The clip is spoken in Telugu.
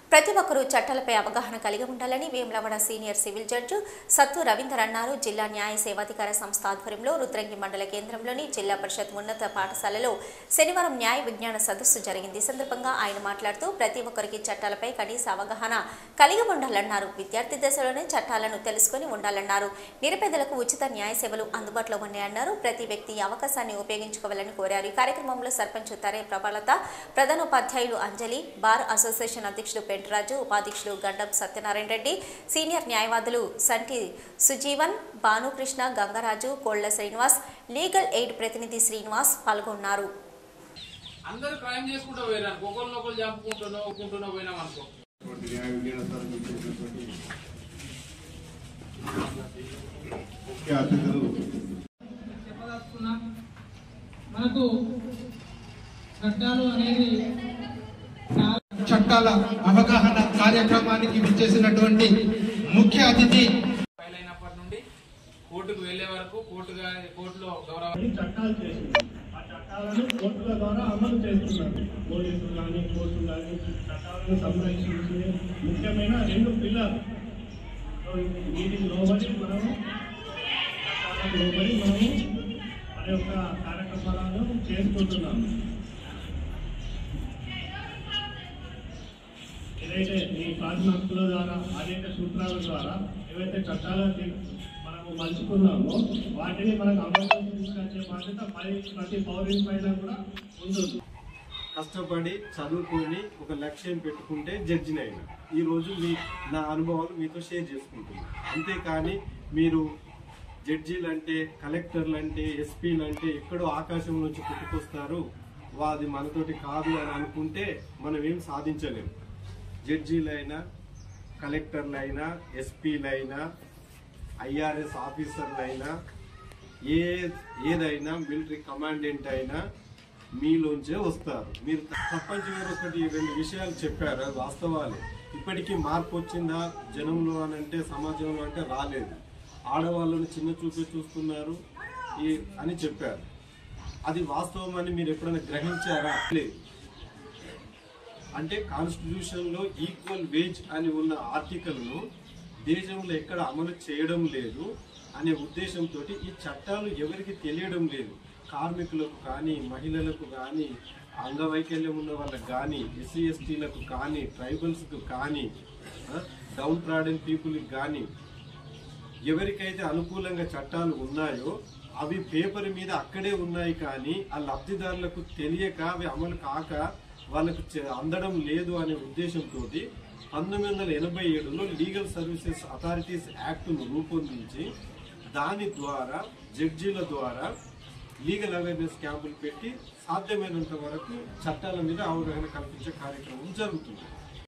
ప్రతి ఒక్కరూ చట్టాలపై అవగాహన కలిగి ఉండాలని వేములవాడ సీనియర్ సివిల్ జడ్జి సత్తు రవీందర్ అన్నారు. జిల్లా న్యాయ సేవాధికార సంస్థ ఆధ్వర్యంలో రుద్రంగి మండల కేంద్రంలోని జిల్లా పరిషత్ ఉన్నత పాఠశాలలో శనివారం న్యాయ విజ్ఞాన సదస్సు జరిగింది. ఈ సందర్భంగా ఆయన మాట్లాడుతూ ప్రతి ఒక్కరికి చట్టాలపై కనీస అవగాహన కలిగి ఉండాలన్నారు. విద్యార్థి దశలోనే చట్టాలను తెలుసుకుని ఉండాలన్నారు. నిరుపేదలకు ఉచిత న్యాయ సేవలు అందుబాటులో ఉన్నాయన్నారు. ప్రతి వ్యక్తి ఈ అవకాశాన్ని ఉపయోగించుకోవాలని కోరారు. ఈ కార్యక్రమంలో సర్పంచ్ తరే ప్రభలత, ప్రధానోపాధ్యాయులు అంజలి, బార్ అసోసియేషన్ అధ్యక్షుడు రాజు, ఉపాధ్యక్షుడు గడ్డం సత్యనారాయణ రెడ్డి, సీనియర్ న్యాయవాదులు సంటి సుజీవన్, భానుకృష్ణ, గంగరాజు, కోళ్ల శ్రీనివాస్, లీగల్ ఎయిడ్ ప్రతినిధి శ్రీనివాస్ పాల్గొన్నారు. అందరూ క్రైమ్ చేసుకుంటూ పోయినారు, ఒకరినొకరు చంపుకుంటూ పోయినాం అనుకో. మనకు చట్టాలు అనేది చట్టాల అవగాహన కార్యక్రమానికి విచ్చేసినటువంటి ముఖ్య అతిథి ఫైల్ అయినప్పటి నుండి కోర్టుకు వెళ్లే వరకు కోర్టులో గౌరవ చట్టాలు చేసింది. ఆ చట్టాలను కోర్టుల ద్వారా అమలు చేస్తున్నారు. పోలీసులు కానీ కోర్టులు కానీ చట్టాలను సంరక్షించే ముఖ్యమైన రెండు పిల్లలు. వీటికి లోబడి మనము మన యొక్క కార్యక్రమాలను చేసుకుంటున్నాము. ఏదైతే ఈ ప్రాథమికుల ద్వారా అనేక సూత్రాల ద్వారా ఏవైతే చట్టాలని మనము మలుచుకున్నామో వాటిని మనకు అమలు తీసుకొచ్చే బాధ్యత ప్రతి పౌరుని పైన కూడా ఉంటుంది. కష్టపడి చదువుకొని ఒక లక్ష్యం పెట్టుకుంటే జడ్జిని అయినా ఈరోజు నా అనుభవాలు మీతో షేర్ చేసుకుంటున్నాను. అంతేకాని మీరు జడ్జీలు అంటే, కలెక్టర్లు అంటే, ఎస్పీలు అంటే ఎక్కడో ఆకాశం నుంచి పుట్టుకొస్తారు, అది మనతోటి కాదు అని అనుకుంటే మనం ఏం సాధించలేము. జడ్జీలైనా, కలెక్టర్లైనా, ఎస్పీలైనా, ఐఆర్ఎస్ ఆఫీసర్లైనా, ఏదైనా మిలిటరీ కమాండెంట్ అయినా మీలోంచే వస్తారు. మీరు ప్రపంచం గారు ఒకటి రెండు విషయాలు చెప్పారు, అది వాస్తవాలే. ఇప్పటికీ మార్పు వచ్చిందా జనంలో అని అంటే, సమాజంలో అంటే రాలేదు. ఆడవాళ్ళని చిన్న చూపే చూస్తున్నారు అని చెప్పారు. అది వాస్తవం అని మీరు ఎప్పుడైనా గ్రహించారా? లేదు. అంటే కాన్స్టిట్యూషన్లో ఈక్వల్ వేజ్ అని ఉన్న ఆర్టికల్ను దేశంలో ఎక్కడ అమలు చేయడం లేదు అనే ఉద్దేశంతో ఈ చట్టాలు ఎవరికి తెలియడం లేదు. కార్మికులకు కానీ, మహిళలకు కానీ, అంగవైకల్యం ఉన్న వాళ్ళకు కానీ, ఎస్సీ ఎస్టీలకు కానీ, ట్రైబల్స్కు కానీ, డౌన్ ట్రాడెన్ పీపుల్కి కానీ ఎవరికైతే అనుకూలంగా చట్టాలు ఉన్నాయో అవి పేపర్ మీద అక్కడే ఉన్నాయి. కానీ ఆ లబ్ధిదారులకు తెలియక అవి అమలు కాక వాళ్ళకు అందడం లేదు అనే ఉద్దేశంతో 1987లో లీగల్ సర్వీసెస్ అథారిటీస్ యాక్ట్ను రూపొందించి దాని ద్వారా జడ్జీల ద్వారా లీగల్ అవేర్నెస్ క్యాంపులు పెట్టి సాధ్యమైనంత వరకు చట్టాల మీద అవగాహన కల్పించే కార్యక్రమం జరుగుతుంది.